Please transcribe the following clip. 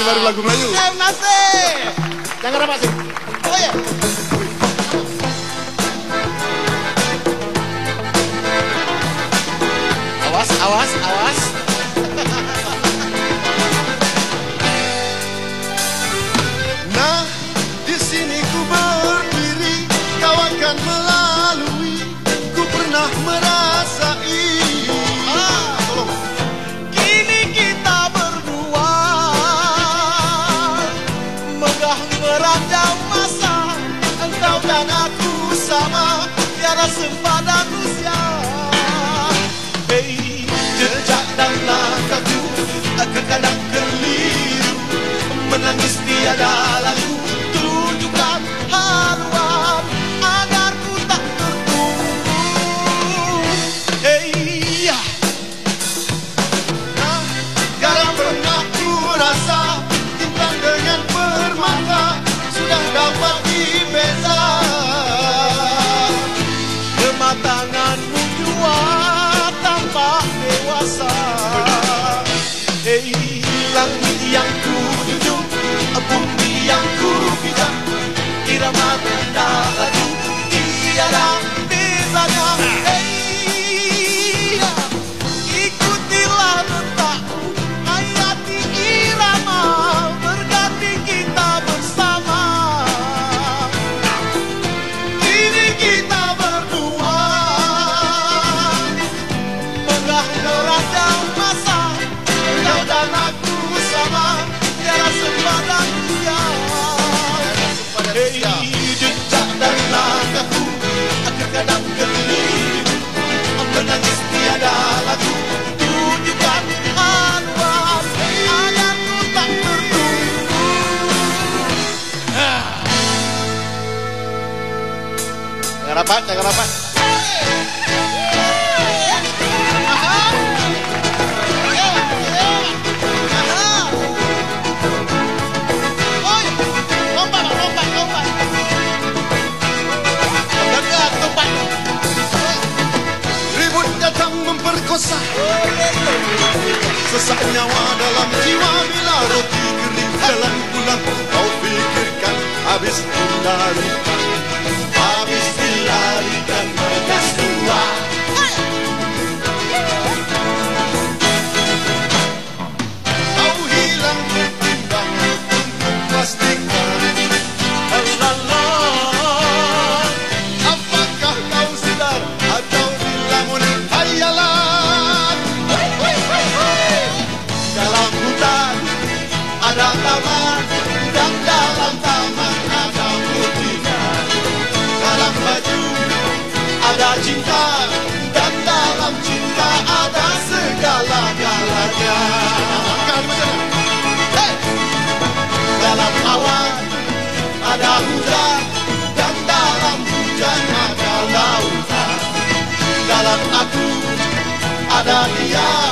baru lagu Melayu. Nasib. Jangan rapat sih. Oh ya. Awas, awas, awas. Nah, di sini ku berdiri, kau akan melalui. Ku pernah merasai. Tolong. Kini kita berdua megah merajam masa. Engkau dan aku sama, tiada sepadan usia. Hey, jejak dan langkahku kadang keliru, menangis tiada lagu, tunjukkan haluan agar ku tak tertunggu. Hey, ya. Nah, garam pernah ku rasa, timbang dengan permata sudah dapat dibeza. Kematanganmu jua tampak dewasa. Hey, langit yang ku junjung, bumi yang ku pijak, irama tanda lagu tiada bezanya. Hey, ikutilah letakku, hayati irama, berganti kita bersama. Kini kita berdua megah merajam masa. Kau dan aku sama, tiada sepadan usia. Hey, jejak dan langkahku kadang keliru, menangis tiada lagu, tunjukkan haluan agar ku tak tertunggu. Jangan rapat, jangan rapat. Ribut datang memperkosa, sesak nyawa dalam jiwa bila roti kering dalam tulang. Kau pikirkan habis dilarikan, habis dilarikan bekas tua. Kau hilang pertimbangan untuk pastikan. Apakah kau sedar atau dilamun hayalan? Dalam hutan ada taman, dan dalam taman ada mutiara. Dalam baju ada cinta, dan dalam cinta ada segala-galanya. Hey! Dalam awan ada hujan, dan dalam hujan ada lautan. Dalam aku ada dia.